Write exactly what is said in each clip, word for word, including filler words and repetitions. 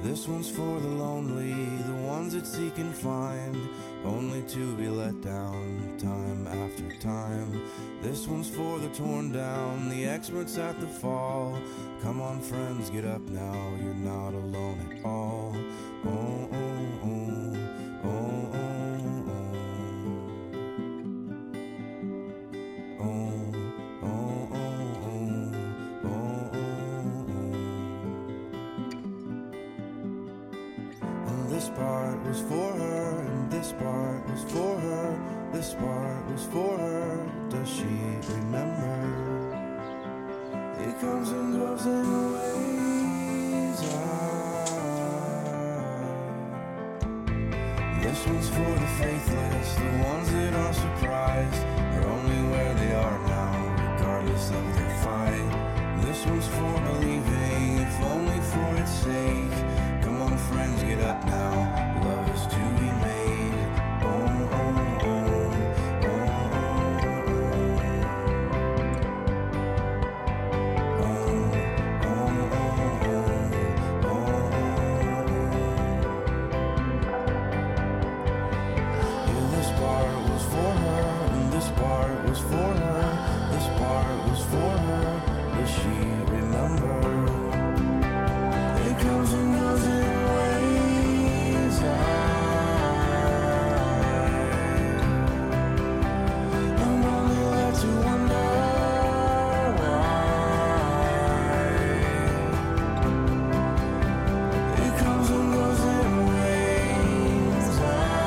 This one's for the lonely, the ones that seek and find, only to be let down time after time. This one's for the torn down, the experts at the fall. Come on friends, get up now, you're not alone at all. Oh, oh, oh, oh, oh, oh, oh, oh, oh, oh, oh. And this part was for her, and this part was for her, this part was for her. Does she remember? It comes and goes in waves. Ah. This one's for the faithless, the ones that are surprised, are only where they are now, regardless of their fight. This one's for believing, if only for its sake. Come on friends, get up now, love is to be made. Oh, oh, oh, oh, oh, oh, oh, oh, oh. This part was for her, and this part was for her, this part was for her. Does she remember? It comes and goes in waves. I'm only left to wonder why. It comes and goes in waves.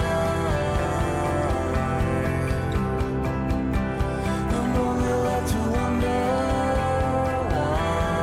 I'm only left to wonder why.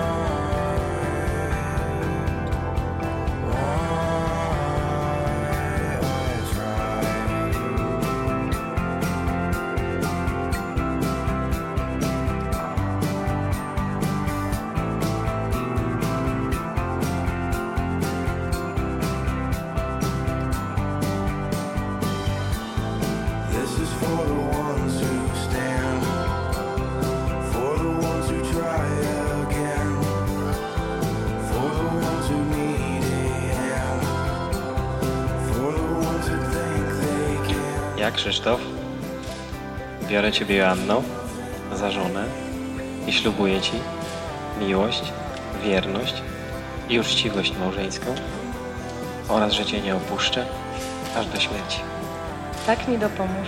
This is for the ones who stand, for the ones who try again, for the ones who need a hand, for the ones who think they can. Ja, Krzysztof, biorę Ciebie, Joanno, za żonę i ślubuję Ci miłość, wierność i uczciwość małżeńską oraz, że Cię nie opuszczę aż do śmierci. Tak mi dopomóż,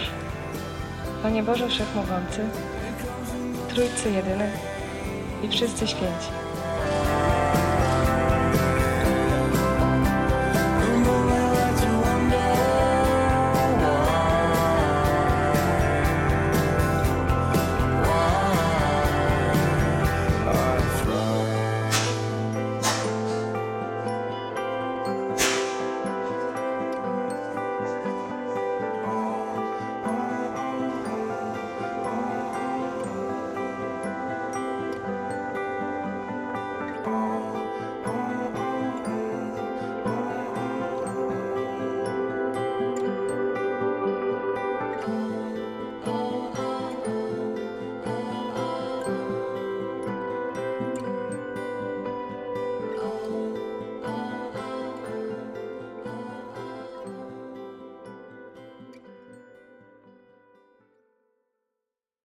Panie Boże Wszechmogący, Trójcy Jedyny i wszyscy święci.